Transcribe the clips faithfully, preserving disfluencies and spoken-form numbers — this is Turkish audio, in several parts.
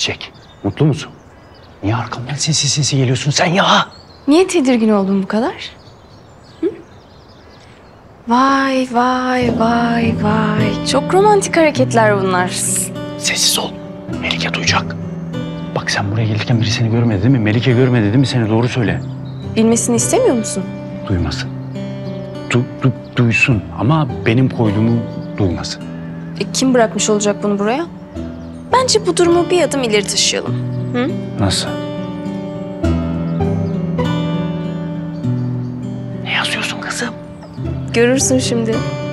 Çiçek, mutlu musun? Niye arkamdan sinsi sinsi geliyorsun sen ya? Niye tedirgin oldun bu kadar? Hı? Vay vay vay vay. Çok romantik hareketler bunlar. Sessiz ol. Melike duyacak. Bak sen buraya gelirken biri seni görmedi değil mi? Melike görmedi değil mi seni? Doğru söyle. Bilmesini istemiyor musun? Duymasın. Du, du, duysun ama benim koyduğumu duymasın. E, kim bırakmış olacak bunu buraya? Bence bu durumu bir adım ileri taşıyalım. Hı? Nasıl? Ne yazıyorsun kızım? Görürsün şimdi.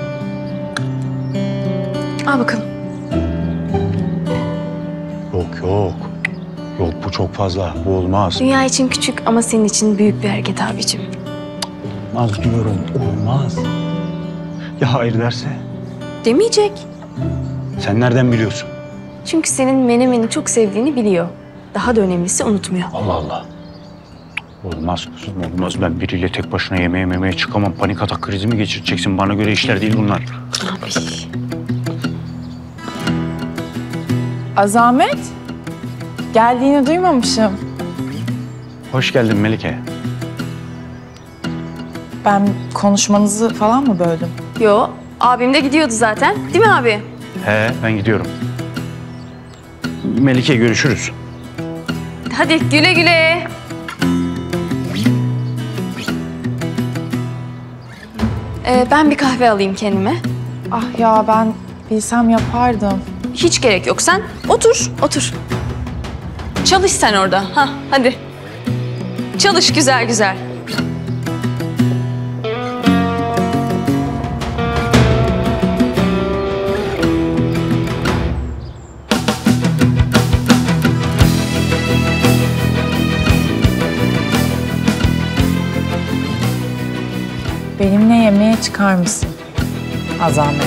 Al bakalım. Yok yok. Yok bu çok fazla. Bu olmaz. Dünya için küçük ama senin için büyük bir hareket abicim. Olmaz diyorum. Olmaz. Ya hayır derse? Demeyecek. Sen nereden biliyorsun? Çünkü senin menemeni çok sevdiğini biliyor. Daha da önemlisi unutmuyor. Allah Allah. Olmaz kızım olmaz. Ben biriyle tek başına yemeğe memeye çıkamam. Panik atak krizi mi geçireceksin? Bana göre işler değil bunlar. Abi. Azamet, geldiğini duymamışım. Hoş geldin Melike. Ben konuşmanızı falan mı böldüm? Yo, abim de gidiyordu zaten. Değil mi abi? He ben gidiyorum. Melike görüşürüz. Hadi güle güle. Ee, ben bir kahve alayım kendime. Ah ya ben bilsem yapardım. Hiç gerek yok. Sen otur, otur. Çalış sen orada. Ha, hadi. Çalış güzel güzel. Benimle yemeğe çıkar mısın? Azamet.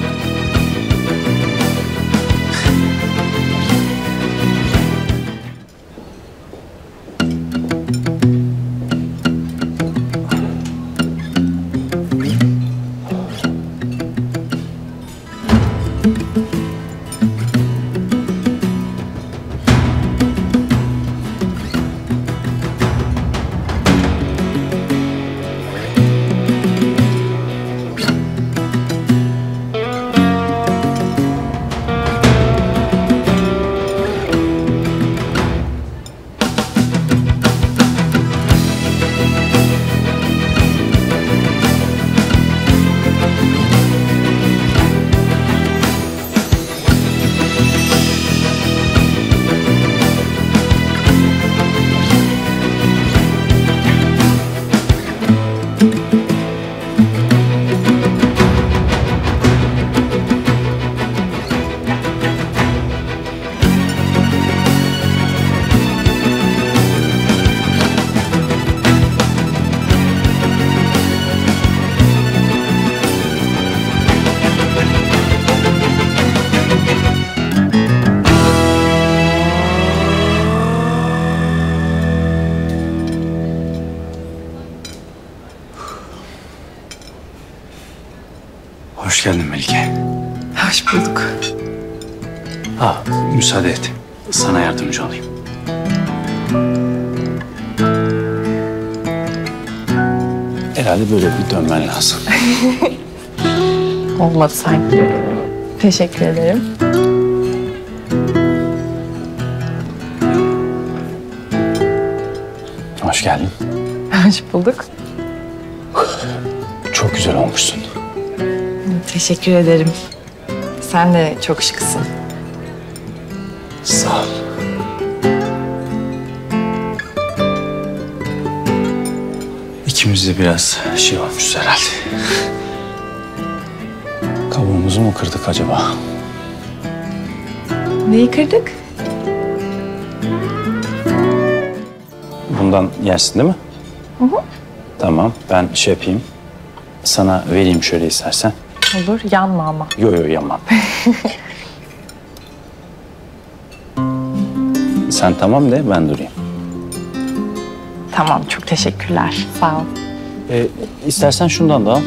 Hoş geldin Melike. Hoş bulduk. Ha müsaade et. Sana yardımcı olayım. Herhalde böyle bir dönmen lazım. Olmadı sanki. Teşekkür ederim. Hoş geldin. Hoş bulduk. Çok güzel olmuşsun. Teşekkür ederim. Sen de çok şıksın. Sağ ol. İkimiz de biraz şey olmuşuz herhalde. Kabuğumuzu mu kırdık acaba? Neyi kırdık? Bundan yersin değil mi? Hı hı. Tamam ben şey yapayım. Sana vereyim şöyle istersen. Olur, yanma ama. Yo yo yanmam. Sen tamam de ben durayım. Tamam, çok teşekkürler. Sağ ol. Ee, istersen şundan da al.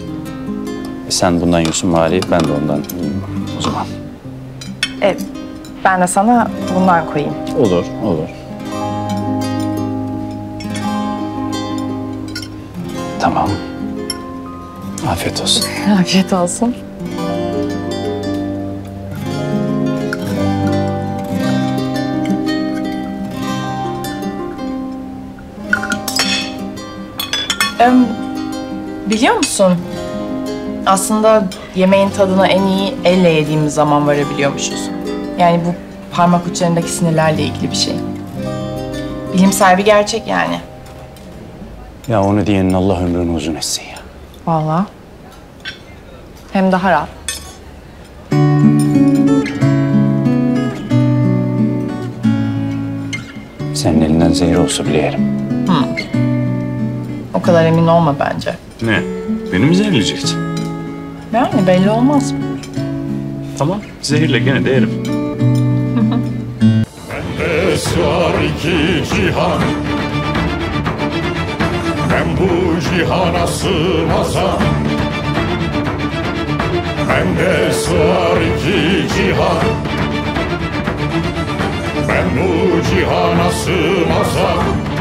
E, sen bundan yiyorsun bari ben de ondan yiyeyim o zaman. Evet, Ben de sana bundan koyayım. Olur, olur. Tamam. Afiyet olsun. Afiyet olsun. Em, biliyor musun? Aslında yemeğin tadına en iyi elle yediğimiz zaman varabiliyormuşuz. Yani bu parmak uçlarındaki sinirlerle ilgili bir şey. Bilimsel bir gerçek yani. Ya onu diyenin Allah ömrünü uzun etsin ya. Vallahi. Hem daha rahat. Senin elinden zehir olsa bile yerim. O kadar emin olma bence. Ne? Beni mi zehirleyeceksin? Yani belli olmaz. Tamam, zehirle gene de yerim. Bende sığar iki cihan, ben bu cihana sığmazam. Bende sığar iki cihan, ben bu cihana sığmazam.